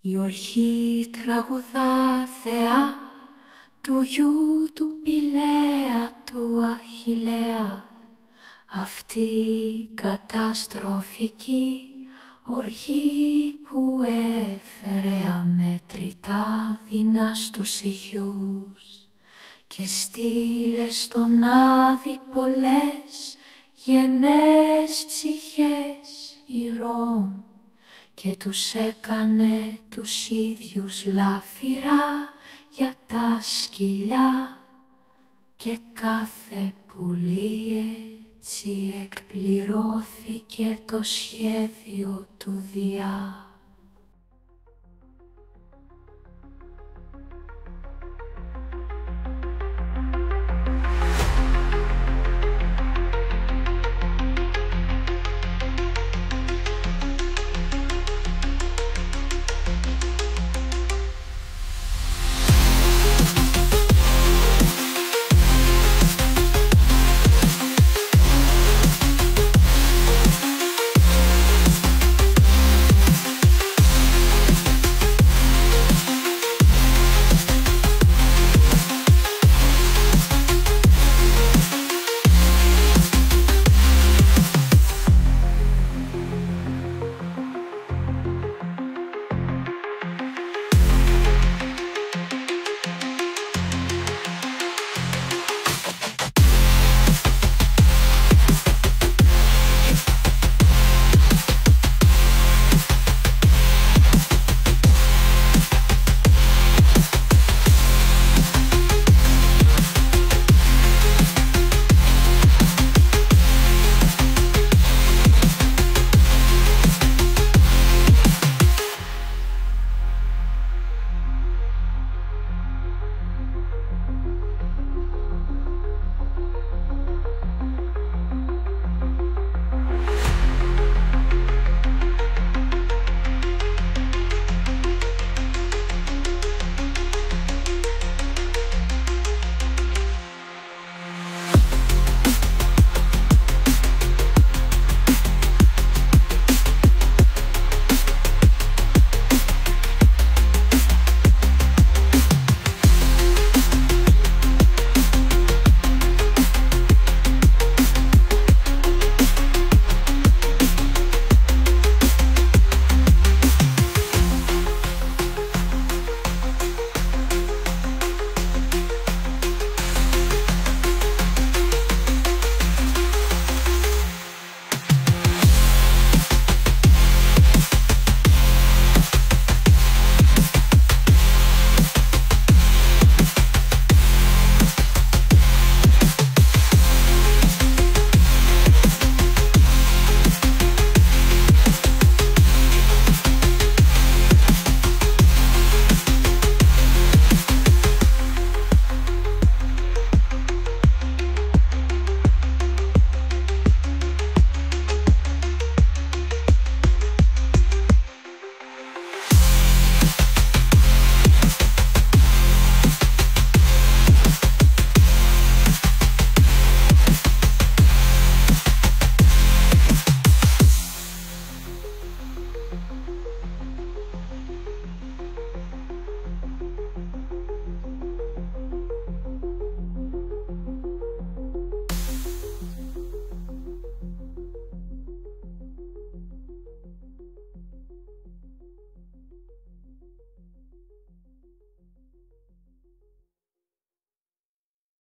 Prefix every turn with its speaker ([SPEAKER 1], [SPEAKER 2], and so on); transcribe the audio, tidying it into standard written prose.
[SPEAKER 1] Η οργή τραγουδά θεά του γιου του Πηλαία του Αχιλλέα. Αυτή η καταστροφική οργή που έφερε αμέτρητα δεινά στους ηχιούς και στείλε στον Άδη πολλές γενναίες ψυχές ηρώων και τους έκανε τους ίδιους λάφυρα για τα σκυλιά και κάθε πουλί έτσι εκπληρώθηκε το σχέδιο του Διά.